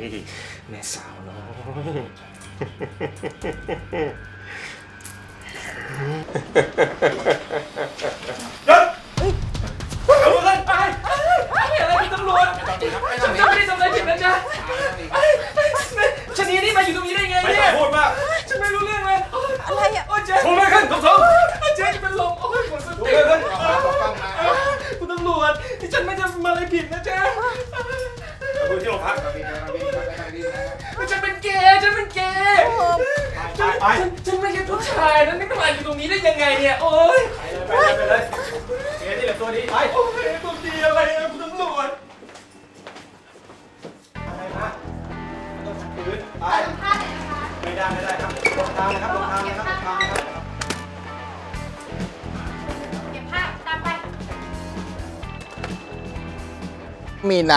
แม่สาวน้อยเอาเงินไปอะไรคุณตำรวจฉันไม่ได้ทำอะไรผิดนะจ๊ะชนีนี่มาอยู่ตรงนี้ได้ไงเนี่ยพูดมากฉันไม่รู้เรื่องเลยอะไรอ่ะโอ้เจ๊ถูกเลยขึ้นถูกเจ๊จะเป็นลมโอ้ยหมดสติเลยคุณตำรวจที่ฉันไม่ได้ทำอะไรผิดนะจ๊ะคุณที่โรงพักฉันเป็นเกย์ฉันไม่ใช่ผู้ชายนั่นนี่มาอยู่ตรงนี้ได้ยังไงเนี่ยโอ้ยไปเลยเกย์ที่เหลือตัวดีไปโอ้ยตัวดีอะไรคุณตำรวจอะไรนะต้องขัดขืนไปไม่ได้ครับลงทางนะครับเก็บผ้าตามไปมีนา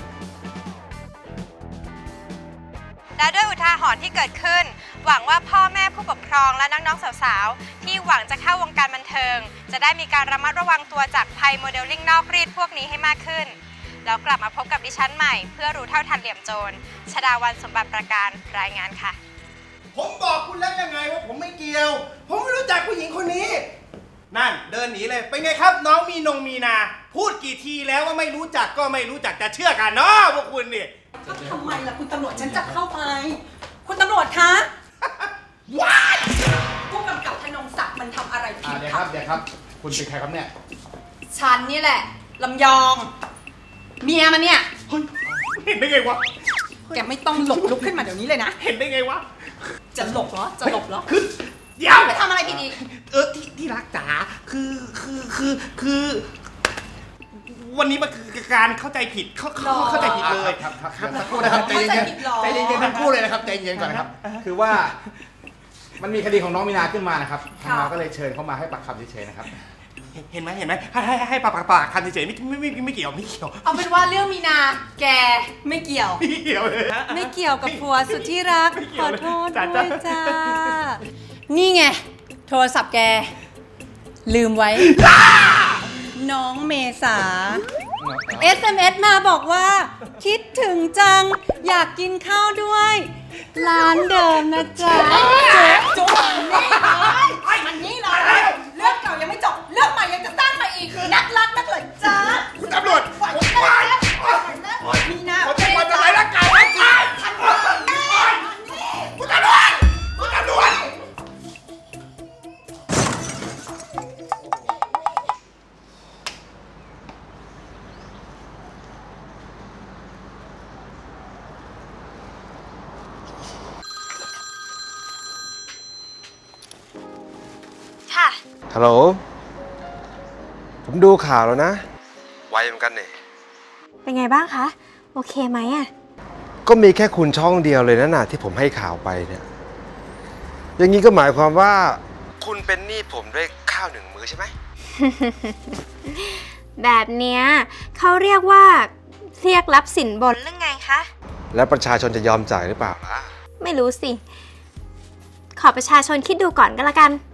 และด้วยอุทาหรณ์ที่เกิดขึ้นหวังว่าพ่อแม่ผู้ปกครองและน้องๆสาวๆที่หวังจะเข้าวงการบันเทิงจะได้มีการระมัดระวังตัวจากภัยโมเดลลิ่งนอกรีดพวกนี้ให้มากขึ้นแล้วกลับมาพบกับดิฉันใหม่เพื่อรู้เท่าทันเหลี่ยมโจรชฎาวรรณสมบัติประการรายงานค่ะผมบอกคุณแล้วยังไงว่าผมไม่เกี่ยวผมไม่รู้จักผู้หญิงคนนี้นั่นเดินหนีเลยเป็นไงครับน้องมีนาพูดกี่ทีแล้วว่าไม่รู้จักก็ไม่รู้จักจะเชื่อกันเนาะพวกคุณนี่ทำไมล่ะคุณตำรวจฉันจะเข้าไปคุณตำรวจคะว้ายผู้กำกับธนงศักดิ์มันทำอะไรผิดเดี๋ยวครับคุณเป็นใครครับเนี่ยฉันนี่แหละลำยองเมียมันเนี่ยเห็นได้ไงวะแกไม่ต้องหลบลุกขึ้นมาเดี๋ยวนี้เลยนะเห็นได้ไงวะจะหลบเหรอคือเดี๋ยวไปทำอะไรผิดอีกที่รักจ๋าคือวันนี้มันคือการเข้าใจผิดเข้าใจผิดเลยครับสักครู่นะครับใจเย็นทั้งคู่เลยนะครับใจเย็นก่อนนะครับคือว่ามันมีคดีของน้องมีนาขึ้นมานะครับทางเราก็เลยเชิญเขามาให้ปากคำเฉยๆนะครับเห็นไหมให้ปากคำเฉยๆไม่เกี่ยวเอาเป็นว่าเรื่องมีนาแกไม่เกี่ยวเลยไม่เกี่ยวกับผัวสุดที่รักขอโทษด้วยจ้านี่ไงโทรศัพท์แกลืมไว้น้องเมษา SMS มาบอกว่าคิดถึงจังอยากกินข้าวด้วยร้านเดิมนะจ๊ะจุ๊บมันนี่เลยเรื่องเก่ายังไม่จบเรื่องใหม่ยังจะสร้างมาอีกนักรักนักเลยจ้าคุณตำรวจมีนาเขาจะมาทำร้ายร่างกายฉันคุณตำรวจฮัลโหลผมดูข่าวแล้วนะไวเหมือนกันเนี่ยเป็นไงบ้างคะโอเคไหมอ่ะก็มีแค่คุณช่องเดียวเลยนะน่ะที่ผมให้ข่าวไปเนี่ยอย่างนี้ก็หมายความว่าคุณเป็นหนี้ผมด้วยข้าว1 มื้อใช่ไหมแบบเนี้ยเขาเรียกว่าเรียกรับสินบนหรือไงคะแล้วประชาชนจะยอมจ่ายหรือเปล่าล่ะไม่รู้สิขอประชาชนคิดดูก่อนก็แล้วกัน